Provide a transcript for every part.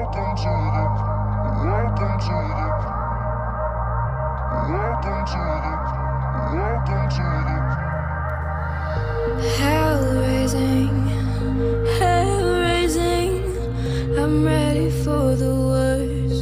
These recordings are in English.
Hell raising, I'm ready for the worst.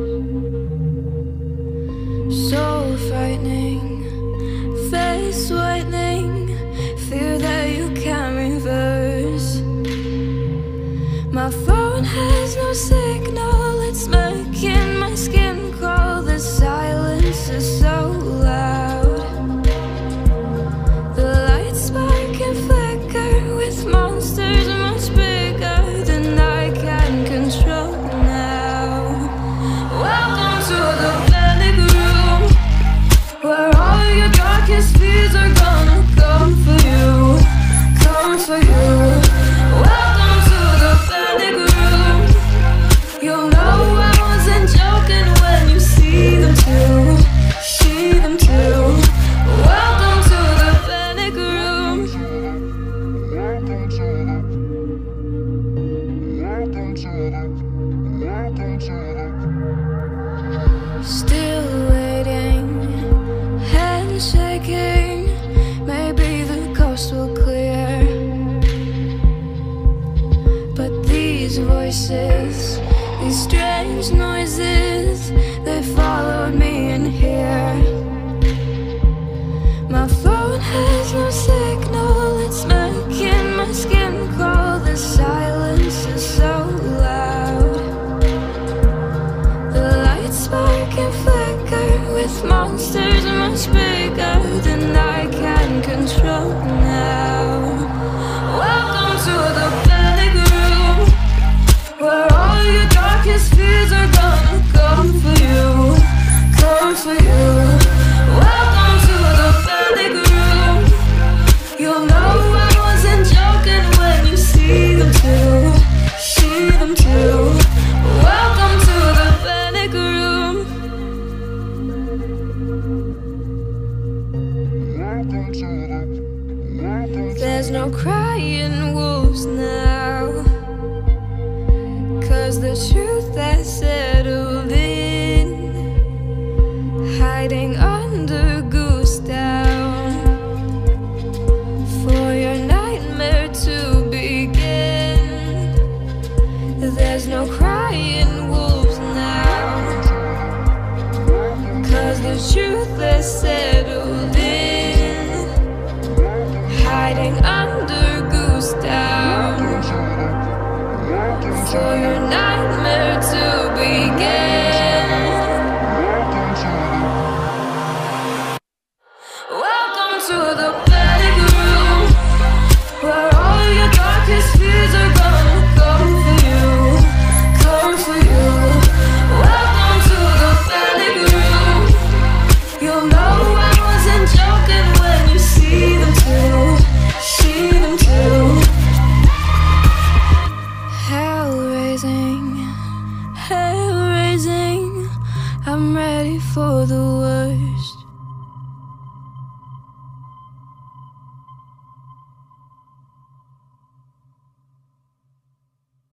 So frightening, face whitening, fear that you can't reverse. My phone has no signal, it's making my skin crawl. The silence is so loud. The lights spark and flicker with monsters much bigger than I can control now. Welcome to the panic room, where all your darkest fears are gonna come for you, come for you. Welcome to the panic room. You'll know I wasn't joking when you see them too, see them too. Welcome to the panic room. Still waiting, hands shaking. Maybe the coast will clear, but these voices, these strange noises, they followed me in here. My phone has no signal, it's making my skin crawl. The silence is so loud. The lights spark and flicker with monsters much bigger than I can control now. Welcome to the panic room, where all your darkest fears are gonna come for you, come for you. Welcome to the panic room. You'll know I wasn't joking when you see them too, see them too. Welcome to the panic room. There's no crying wolves now, 'cause the truth has settled in, hiding under goose down for your nightmare to begin. There's no crying wolves now, 'cause the truth has settled in, hiding under goose down for your nightmare to begin. Welcome to the panic room, where all your darkest fears are gonna come for you, come for you. Welcome to the panic room. You'll know I wasn't joking when you see them too, see them too. Hell raising, I'm ready for the worst.